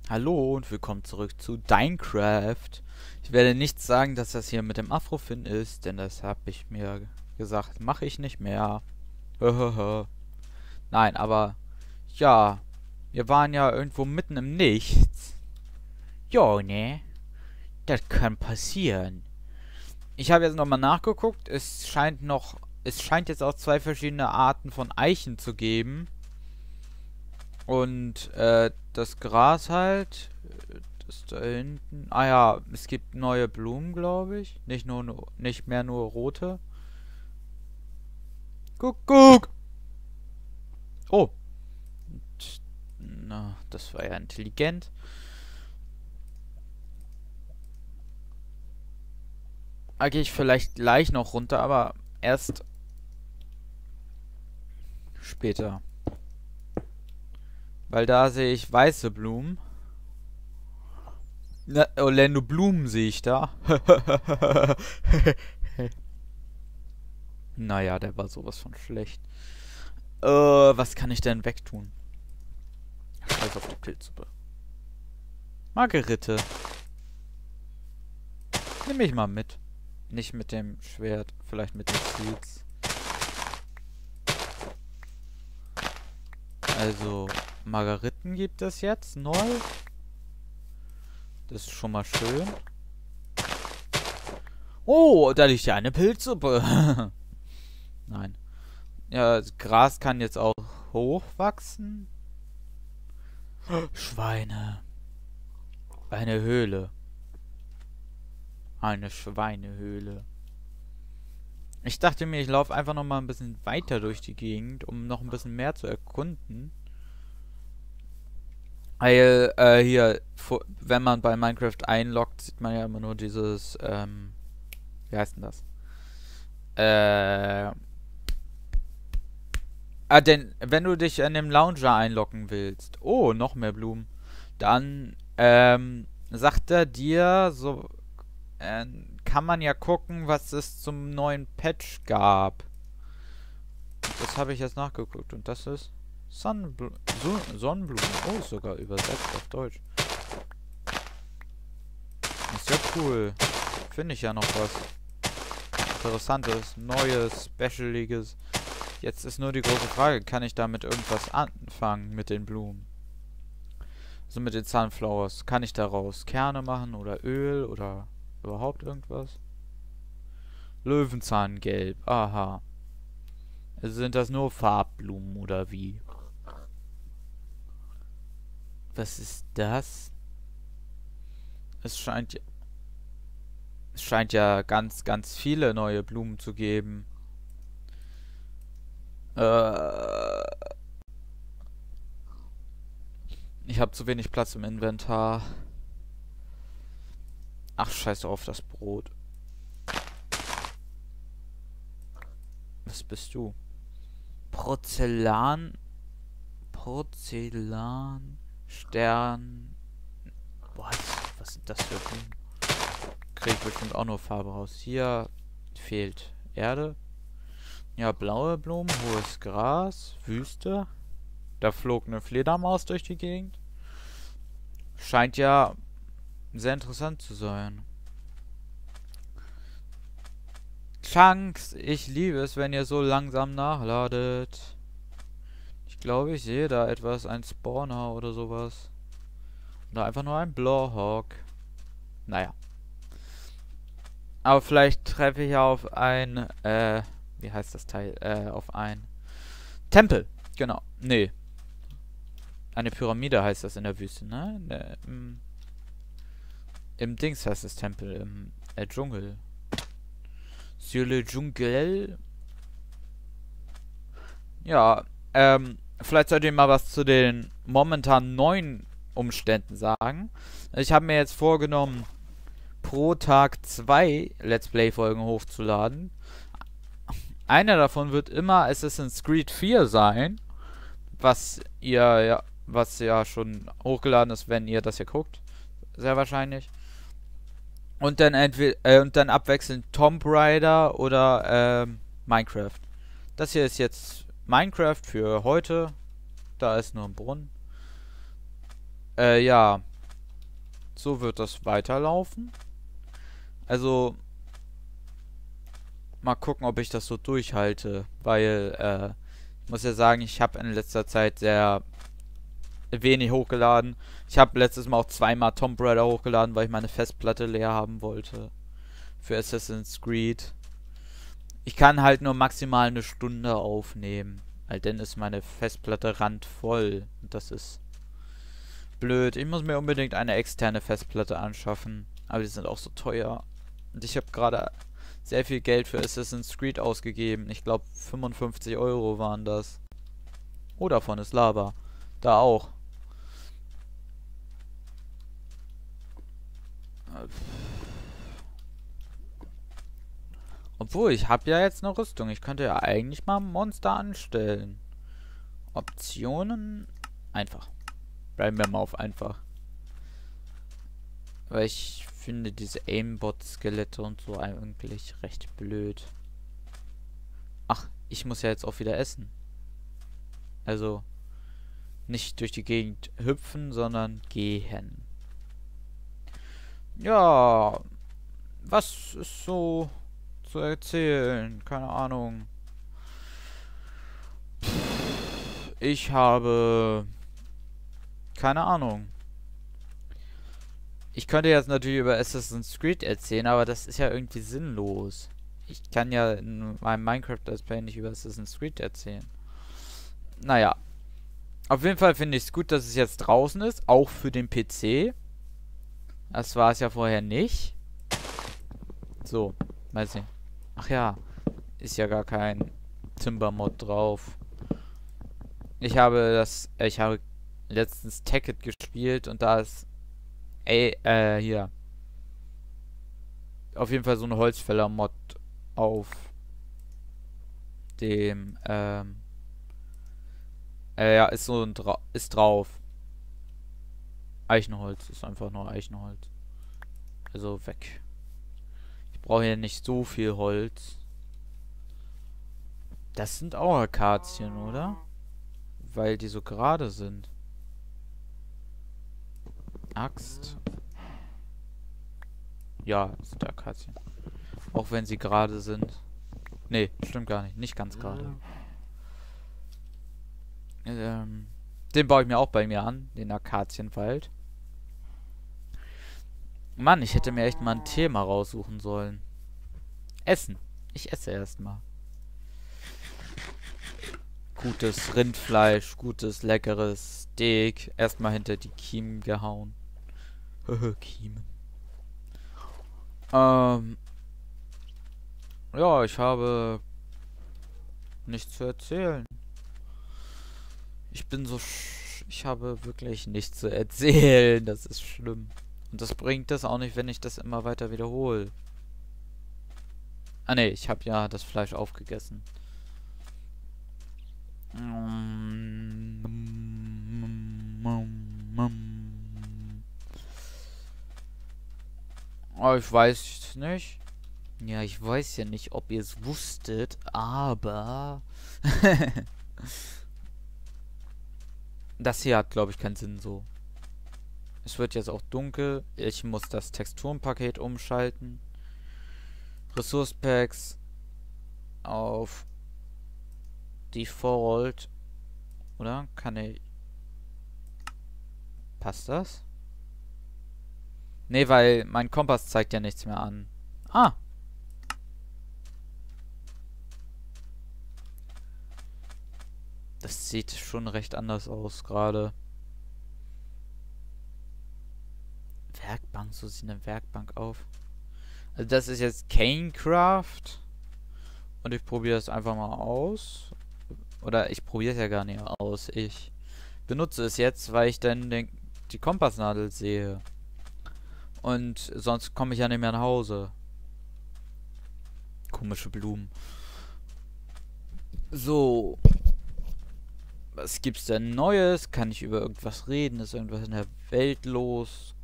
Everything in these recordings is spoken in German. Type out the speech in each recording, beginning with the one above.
Hallo und willkommen zurück zu Dinecraft. Ich werde nicht sagen, dass das hier mit dem Afrofin ist, denn das habe ich mir gesagt, mache ich nicht mehr. Nein, aber ja, wir waren ja irgendwo mitten im Nichts. Jo, ne? Das kann passieren. Ich habe jetzt nochmal nachgeguckt, es scheint jetzt auch zwei verschiedene Arten von Eichen zu geben. Und das Gras halt, das da hinten. Ah ja, es gibt neue Blumen, glaube ich. Nicht mehr nur rote. Guck! Oh, na, das war ja intelligent. Da gehe ich vielleicht gleich noch runter, aber erst später. Weil da sehe ich weiße Blumen. Na, Orlando Blumen sehe ich da. Naja, der war sowas von schlecht. Was kann ich denn wegtun? Scheiß auf die Pilzsuppe. Margerite. Nimm mich mal mit. Nicht mit dem Schwert, vielleicht mit den Seeds. Also, Margariten gibt es jetzt neu. Das ist schon mal schön. Oh, da liegt ja eine Pilzsuppe. Nein. Ja, das Gras kann jetzt auch hochwachsen. Schweine. Eine Höhle. Eine Schweinehöhle. Ich dachte mir, ich laufe einfach noch mal ein bisschen weiter durch die Gegend, um noch ein bisschen mehr zu erkunden. Weil, wenn man bei Minecraft einloggt, sieht man ja immer nur dieses, wie heißt denn das? Denn wenn du dich in dem Launcher einloggen willst, oh, noch mehr Blumen, dann, sagt er dir, so, kann man ja gucken, was es zum neuen Patch gab. Das habe ich jetzt nachgeguckt und das ist Sonnenblumen. Oh, ist sogar übersetzt auf Deutsch. Ist ja cool. Finde ich ja noch was Interessantes, Neues, Specialiges. Jetzt ist nur die große Frage, kann ich damit irgendwas anfangen mit den Blumen? Also mit den Sunflowers. Kann ich daraus Kerne machen oder Öl oder überhaupt irgendwas? Löwenzahngelb, aha. Also sind das nur Farbblumen oder wie? Was ist das? Es scheint ja ganz, ganz viele neue Blumen zu geben. Ich habe zu wenig Platz im Inventar. Ach, scheiß auf das Brot. Was bist du? Porzellan. Stern. Was sind das für Blumen? Krieg ich bestimmt auch nur Farbe raus. Hier fehlt Erde. Ja, blaue Blumen, hohes Gras, Wüste. Da flog eine Fledermaus durch die Gegend. Scheint ja sehr interessant zu sein. Chunks, ich liebe es, wenn ihr so langsam nachladet. Ich glaube, ich sehe da etwas, ein Spawner oder sowas. Oder einfach nur ein Blowhawk. Naja. Aber vielleicht treffe ich auf ein, wie heißt das Teil? Auf ein Tempel. Genau. Nee. Eine Pyramide heißt das in der Wüste, ne? Im Dings heißt es Tempel, im Dschungel. Sur le Dschungel. Ja, vielleicht sollt ihr mal was zu den momentan neuen Umständen sagen. Ich habe mir jetzt vorgenommen, pro Tag 2 Let's Play-Folgen hochzuladen. Eine davon wird immer Assassin's Creed 4 sein, was ja schon hochgeladen ist, wenn ihr das hier guckt. Sehr wahrscheinlich. Und dann abwechselnd Tomb Raider oder Minecraft. Das hier ist jetzt Minecraft für heute. Da ist nur ein Brunnen. Ja. So wird das weiterlaufen. Also, mal gucken, ob ich das so durchhalte. Weil, ich muss ja sagen, ich habe in letzter Zeit sehr wenig hochgeladen. Ich habe letztes Mal auch zweimal Tomb Raider hochgeladen, weil ich meine Festplatte leer haben wollte. Für Assassin's Creed. Ich kann halt nur maximal eine Stunde aufnehmen. Weil dann ist meine Festplatte randvoll. Und das ist blöd. Ich muss mir unbedingt eine externe Festplatte anschaffen. Aber die sind auch so teuer. Und ich habe gerade sehr viel Geld für Assassin's Creed ausgegeben. Ich glaube 55 Euro waren das. Oh, davon ist Lava. Da auch. Obwohl, ich habe ja jetzt eine Rüstung. Ich könnte ja eigentlich mal ein Monster anstellen. Optionen. Einfach. Bleiben wir mal auf einfach. Weil ich finde diese Aimbot-Skelette und so eigentlich recht blöd. Ach, ich muss ja jetzt auch wieder essen. Also, nicht durch die Gegend hüpfen, sondern gehen. Ja, was ist so zu erzählen? Keine Ahnung. Ich habe... Keine Ahnung. Ich könnte jetzt natürlich über Assassin's Creed erzählen, aber das ist ja irgendwie sinnlos. Ich kann ja in meinem Minecraft Let's Play nicht über Assassin's Creed erzählen. Naja. Auf jeden Fall finde ich es gut, dass es jetzt draußen ist, auch für den PC. Das war es ja vorher nicht. So, weiß nicht. Ach ja, ist ja gar kein Timber-Mod drauf. Ich habe letztens Tekkit gespielt und da ist hier auf jeden Fall so ein Holzfäller-Mod auf dem ja, ist so ein ist drauf. Eichenholz ist einfach nur Eichenholz. Also weg. Ich brauche hier nicht so viel Holz. Das sind auch Akazien, oder? Weil die so gerade sind. Axt. Ja, das sind Akazien. Auch wenn sie gerade sind. Nee, stimmt gar nicht. Nicht ganz gerade. Den baue ich mir auch bei mir an. Den Akazienwald. Mann, ich hätte mir echt mal ein Thema raussuchen sollen. Essen. Ich esse erstmal. Gutes Rindfleisch, gutes, leckeres Steak. Erstmal hinter die Kiemen gehauen. Kiemen. Ja, ich habe nichts zu erzählen. Ich habe wirklich nichts zu erzählen. Das ist schlimm. Und das bringt es auch nicht, wenn ich das immer weiter wiederhole. Ah ne, ich habe ja das Fleisch aufgegessen. Oh, ich weiß nicht. Ja, ich weiß ja nicht, ob ihr es wusstet, aber... das hier hat, glaube ich, keinen Sinn so. Es wird jetzt auch dunkel. Ich muss das Texturenpaket umschalten. Resource Packs auf Default. Oder? Kann ich... Passt das? Nee, weil mein Kompass zeigt ja nichts mehr an. Ah! Das sieht schon recht anders aus gerade. Werkbank, so sieht eine Werkbank auf. Also das ist jetzt Canecraft. Und ich probiere es einfach mal aus. Oder ich probiere es ja gar nicht aus. Ich benutze es jetzt, weil ich dann die Kompassnadel sehe. Und sonst komme ich ja nicht mehr nach Hause. Komische Blumen. So. Was gibt's denn Neues? Kann ich über irgendwas reden? Ist irgendwas in der Welt los?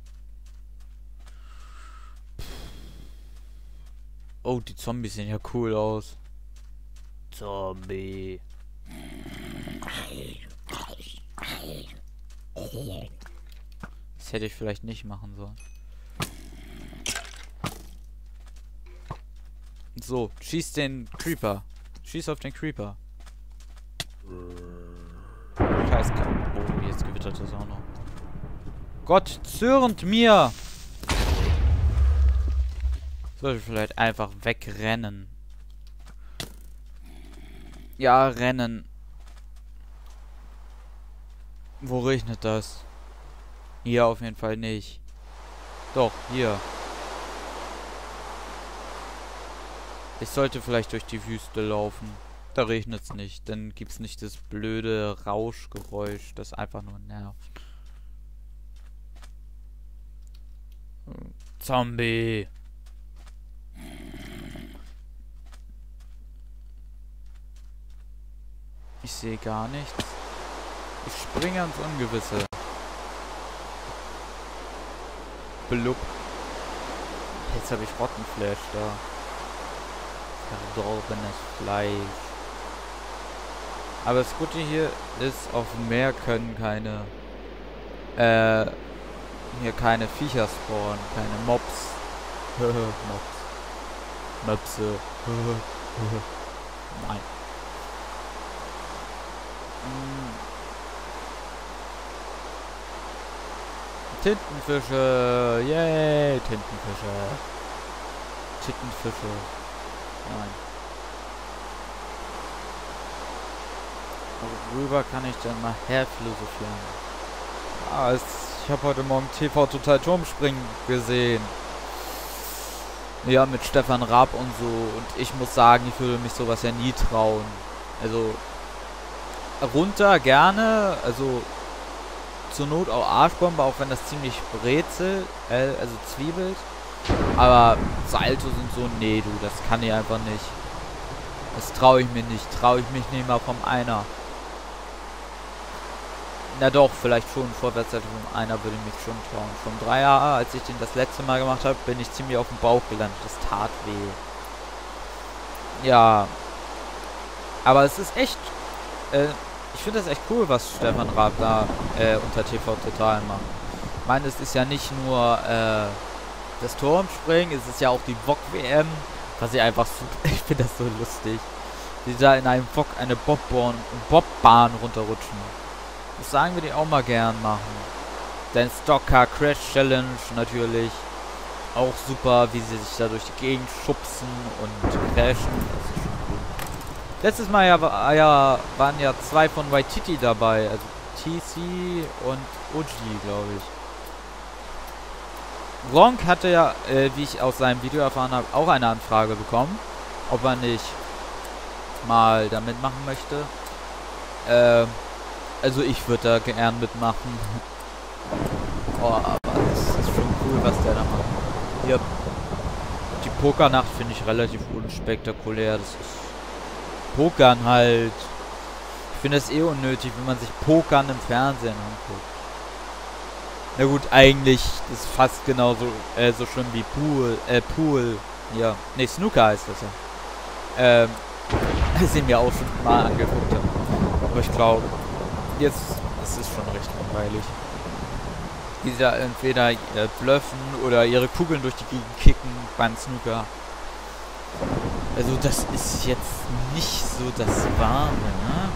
Oh, die Zombies sehen ja cool aus. Zombie. Das hätte ich vielleicht nicht machen sollen. So, schieß den Creeper. Schieß auf den Creeper. Scheiß. Oh, jetzt gewittert es auch noch. Gott zürnt mir! Sollte ich vielleicht einfach wegrennen. Ja, rennen. Wo regnet das? Hier auf jeden Fall nicht. Doch, hier. Ich sollte vielleicht durch die Wüste laufen. Da regnet es nicht. Dann gibt es nicht das blöde Rauschgeräusch, das einfach nur nervt. Zombie. Ich sehe gar nichts. Ich springe ans Ungewisse. Blub. Jetzt habe ich Rottenfleisch da. Verdorbenes Fleisch. Aber das Gute hier ist, auf dem Meer können keine hier keine Viecher spawnen, keine Mobs. Mobs. Möpse. Nein. Tintenfische. Yay, Tintenfische. Tintenfische. Nein. Worüber kann ich denn mal herphilosophieren? Ah, ich habe heute Morgen TV Total Turmspringen gesehen. Ja, mit Stefan Raab und so. Und ich muss sagen, ich würde mich sowas ja nie trauen. Also, runter gerne. Also, zur Not auch Arschbombe, auch wenn das ziemlich brezelt. Also zwiebelt. Aber Salto sind so, nee, du, das kann ich einfach nicht. Das traue ich mir nicht. Traue ich mich nicht mal vom Einer. Na doch, vielleicht schon. Vorwärtsseite vom Einer würde ich mich schon trauen. Vom Dreier, als ich den das letzte Mal gemacht habe, bin ich ziemlich auf dem Bauch gelandet. Das tat weh. Ja. Aber es ist echt... ich finde das echt cool, was Stefan Raab da unter TV Total macht. Ich meine, es ist ja nicht nur das Turmspringen, es ist ja auch die VOG-WM, was ich einfach super... Ich finde das so lustig. Die da in einem VOG eine Bobbahn runterrutschen. Das sagen wir die auch mal gern machen. Dann Stockcar Crash Challenge natürlich. Auch super, wie sie sich da durch die Gegend schubsen und crashen. Das ist schon cool. Letztes Mal waren ja 2 von Waititi dabei. Also TC und Uji, glaube ich. Gronk hatte ja, wie ich aus seinem Video erfahren habe, auch eine Anfrage bekommen. Ob er nicht mal da mitmachen möchte. Also ich würde da gern mitmachen. Oh, aber das ist schon cool, was der da macht. Hier, die Pokernacht finde ich relativ unspektakulär. Das ist Pokern halt. Ich finde es eh unnötig, wenn man sich Pokern im Fernsehen anguckt. Na gut, eigentlich ist fast genauso so schlimm wie Pool. Ja, ne, Snooker heißt das ja. Das ich mir auch schon mal angeguckt habe. Aber ich glaube, jetzt ist es schon recht langweilig. Die da entweder bluffen oder ihre Kugeln durch die Gegend kicken beim Snooker. Also das ist jetzt nicht so das Wahre, ne?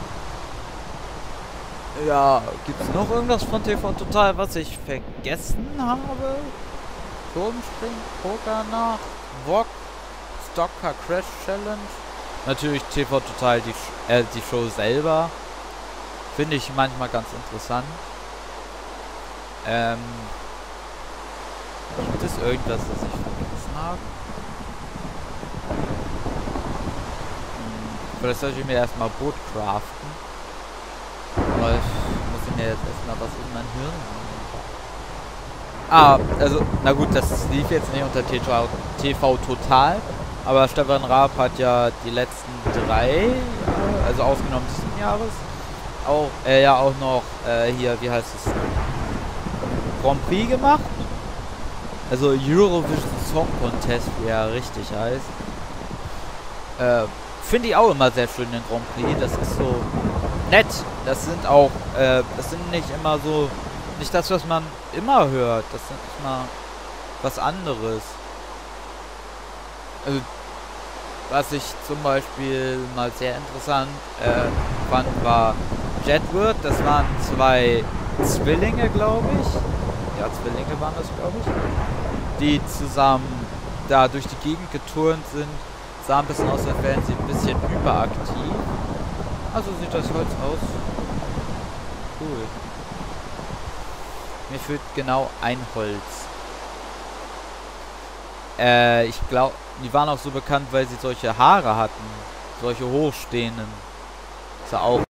Ja, gibt's noch irgendwas von TV Total, was ich vergessen habe? Turmspringen, Pokernacht, VOG, Stockcar Crash Challenge. Natürlich TV Total, die Show selber. Finde ich manchmal ganz interessant. Gibt es irgendwas, das ich vergessen habe? Vielleicht sollte ich mir erstmal Boot craften. Aber ich muss mir jetzt erstmal was in mein Hirn. Also, na gut, das lief jetzt nicht unter TV Total. Aber Stefan Raab hat ja die letzten 3 Jahre, also ausgenommen diesen Jahres, auch noch hier, wie heißt es, Grand Prix gemacht. Also Eurovision Song Contest, wie er richtig heißt. Finde ich auch immer sehr schön, den Grand Prix. Das ist so nett. Das sind auch, das sind nicht immer so nicht das, was man immer hört. Das ist mal was anderes. Also, was ich zum Beispiel mal sehr interessant fand, war Jedward. Das waren zwei Zwillinge, glaube ich. Ja, Zwillinge waren das, glaube ich. Die zusammen da durch die Gegend geturnt sind. Sah ein bisschen aus, als wären sie ein bisschen hyperaktiv. Also sieht das Holz aus. Cool. Mir fehlt genau ein Holz. Ich glaube, die waren auch so bekannt, weil sie solche Haare hatten. Solche hochstehenden. Ist ja auch